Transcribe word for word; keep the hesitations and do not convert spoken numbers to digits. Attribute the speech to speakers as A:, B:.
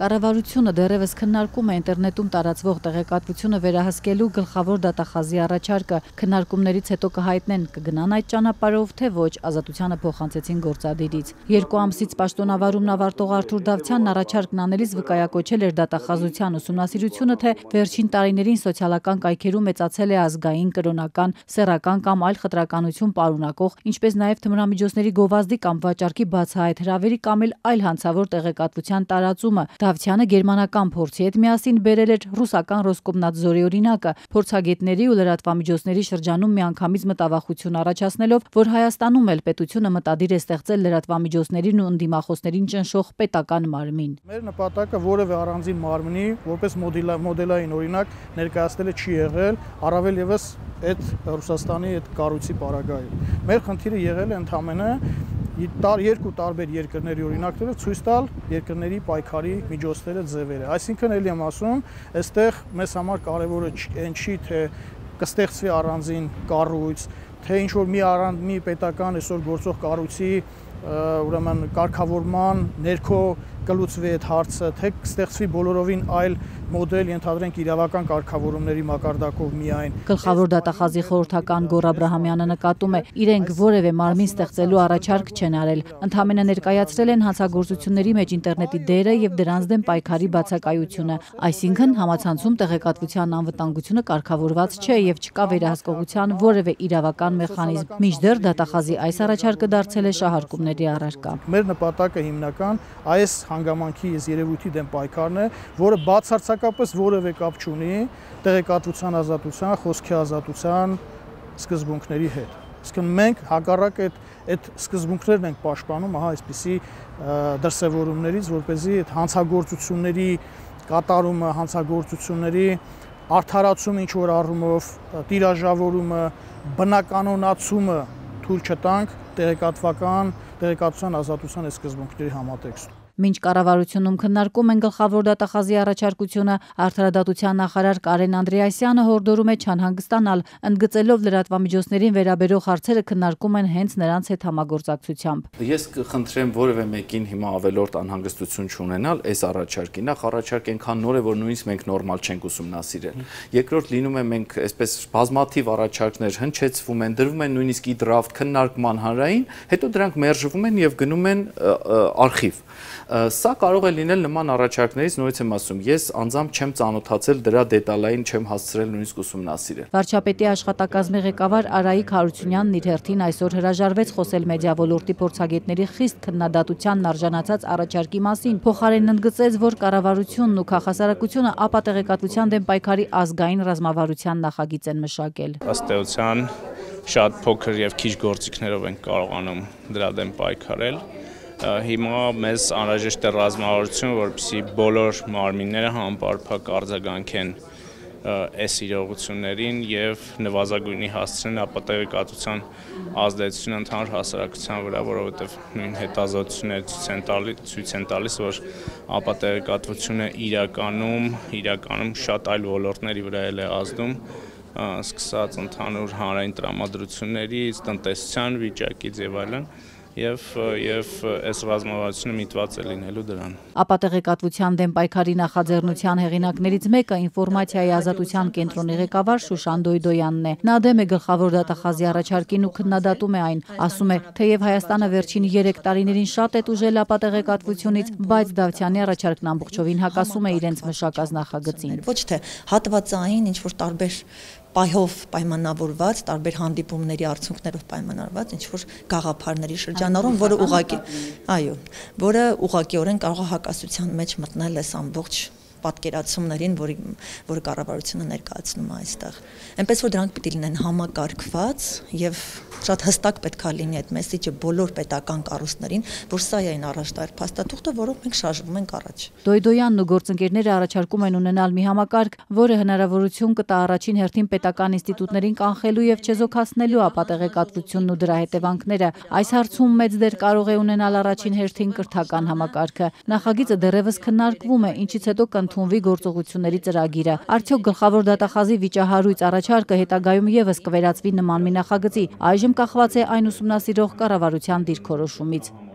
A: Կառավարությունը դեռևս քննարկում է ինտերնետում տարածվող տեղեկատվությունը վերահսկելու գլխավոր դատախազի առաջարկը, քննարկումներից հետո կհայտնեն կգնան այդ ճանապարհով, թե ոչ, Ազատությանը փոխանցեցին գործադիրից։ Երկու ամսից պաշտոնավարումն ավարտող Արթուր Դավթյանն առաջարկն անելիս վկայակոչել էր դատախազության ուսումնասիրությունը, թե վերջին տարիներին սոցիալական կայքերում մեծացել է ազգային, կրոնական, սեռական կամ այլ խտրականություն պարունակող, ինչպես նաև թմրամիջոցների գովազդի կամ վաճառքի բացահայտ հրավերի կամ այլ հանցավոր տեղեկատվության տարածումը։ Դավթյանը գերմանական փորձի հետ միասին բերել էր ռուսական Ռոսկոմնadzորի օրինակը, փորձագետների ու լրատվամիջոցների շրջանում միանգամից մտավախություն առաջացնելով, որ Հայաստանում էլ պետությունը մտադիր է ստեղծել լրատվամիջոցներին ու ընդդիմախոսներին ճնշող պետական մարմին։
B: Մեր նպատակը որևէ առանձին մարմնի որպես մոդելային օրինակ ներկայացնելը չի եղել, առավել ևս այդ Ռուսաստանի այդ կառույցի պարագայում։ Մեր խնդիրը եղել է ընդամենը երկու տարբեր երկրների օրինակները ցույց տալ երկրների պայքարի միջոցները ձևերը։ Այսինքն էլի եմ ասում, այստեղ մեզ համար կարևորը այն չի, թե կստեղծվի առանձին կառույց, թե ինչ որ մի առանձին մի պետական այսօր գործող կառույցի ուրեմն կարգավորման ներքո կլուծվի այդ հարցը, թե կստեղծվի բոլորովին այլ մոդել, ենթադրենք իրավական կարգավորումների մակարդակով միայն։
A: Գլխավոր դատախազի խորհրդական Գոռ Աբրահամյանը նկատում է, իրենք որևէ մարմին ստեղծելու առաջարկ չեն արել, ընդհանրապես ներկայացրել են հանցագործությունների մեջ ինտերնետի դերը եւ դրանց դեմ պայքարի բացակայությունը, այսինքն համացանցում տեղեկատվության անվտանգությունը կարգավորված չէ եւ չկա վերահսկողության որևէ իրավական մեխանիզմ։ Մինչդեռ դատախազի այս առաջարկը դարձել է շահարկումների առարկա։
B: Մեր նպատակը հիմնական այս հանգամանքի այս երևույթի դեմ պայքարն է, որը բացարձակապես որևէ կապ չունի տեղեկատվության ազատության, խոսքի ազատության սկզբունքների հետ։ Իսկ մենք հակառակ այդ այդ սկզբունքներն ենք պաշտպանում, ահա այսպիսի դրսևորումներից, որպեսզի այդ հանցագործությունների կատարումը, հանցագործությունների արդարացումը ինչ որ առումով, տիրաժավորումը, բնականոնացումը թույլ չտանք տեղեկատվական, տեղեկատվության ազատության այս սկզբունքների համատեքստում։
A: Մինչ կառավարությունում քննարկում են գլխավոր դատախազի առաջարկությունը, Արդարադատության նախարար Կարեն Անդրեասյանը հորդորում է չանհանգստանալ, ընդգծելով լրատվամիջոցներին վերաբերող հարցերը քննարկում են հենց նրանց հետ համագործակցությամբ։
C: Ես կխնդրեմ որևէ մեկին հիմա ավելորդ անհանգստություն չունենալ այս առաջարկի։ Նախ առաջարկ այնքան նոր է, որ նույնիսկ մենք նորմալ չենք ուսումնասիրել։ Երկրորդ լինում է մենք այսպես բազմաթիվ առաջարկներ հնչեցվում են, դրվում են նույնիսկ ի դրաֆտ քննարկման հանրային, հետո դրանք մերժվում են եւ գնում են արխիվ։ Սա կարող է լինել նման առաջարկներից, նորից եմ ասում, ես անձամբ չեմ ծանոթացել դրա դետալային, չեմ հասցրել նույնիսկ ուսումնասիրել։
A: Վարչապետի աշխատակազմի ղեկավար Արայիկ Հարությունյանն իր հերթին այսօր հրաժարվեց խոսել մեդիա ոլորտի փորձագետների խիստ քննադատությանն արժանացած առաջարկի մասին, փոխարենն ընդգծեց, որ կառավարությունն ու քաղաքասարակությունը ապատեղեկատվության դեմ պայքարի ազգային ռազմավարության նախագիծ են մշակել։
D: Ըստ էության շատ փոքր եւ քիչ գործիքներով են կարողանում դրա դեմ պայքարել։ Հիմա մեզ անհրաժեշտ է ռազմավարություն, որպեսզի բոլոր մարմինները համապարփակ արձագանքեն այս իրողություններին եւ նվազագույնի հասցնեն ապատեղեկատվության ազդեցությունը ընդհանուր հասարակության վրա, որովհետեւ նույն հետազոտությունները ցույց են տալիս, որ ապատեղեկատվությունը իրականում, իրականում շատ այլ ոլորտների վրա է ազդում, սկսած ընդհանուր հանրային տրամադրություններից, տնտեսության վիճակից եւ այլն։ Եվ եւ այս ռազմավարությունը միտված է լինելու դրան։
A: Ապատեղեկատվության դեմ պայքարի նախաձեռնության հեղինակներից մեկը ինֆորմացիայի ազատության կենտրոնի ղեկավար Շուշան Դոյդոյանն է։ Նա դեմ է գլխավոր դատախազի առաջարկին ու քննադատում է այն, ասում է, թեև Հայաստանը վերջին երեք տարիներին շատ է տուժել ապատեղեկատվությունից, բայց Դավթյանի առաջարկն ամբողջովին հակասում է իրենց մշակած նախագծին։
E: Ոչ թե հատվածային ինչ որ տարբեր պայով պայմանավորված, տարբեր հանդիպումների արդյունքներով պայմանավորված ինչ որ գաղափարների շրջանառում, որը ուղղակի, այո, որը ուղղակիորեն կարող է հակասության մեջ մտնել այս ամբողջ պատկերացումներին, որի որը կառավարությունը ներկայացնում է այստեղ։ Այնպես որ դրանք պիտի լինեն համակարգված եւ շատ հստակ պետք է լինի այդ մեսիջը բոլոր պետական կառույցներին, որ սա է այն առաջտար փաստաթուղթը, որով մենք շարժվում ենք առաջ։
A: Դոյդոյանն ու գործընկերները առաջարկում են ունենալ մի համակարգ, որը հնարավորություն կտա առաջին հերթին պետական ինստիտուտներին կանխելու եւ չեզոքացնելու ապատեղեկատվությունն ու դրա հետևանքները։ Այս հարցում մեծ դեր կարող է ունենալ առաջին հերթին կրթական համակարգը։ Նախագիծը դեռևս քննարկվում է, ինչից հետո կընդունվի գործողությունների ծրագիրը։ Արդյոք գլխավոր դատախազի վիճահարույց առաջարկը հետագայում եւս կվերածվի նման մի նախագծի։ Այժմ կախված է այն ուսումնասիրող կառավարության դիրքորոշումից։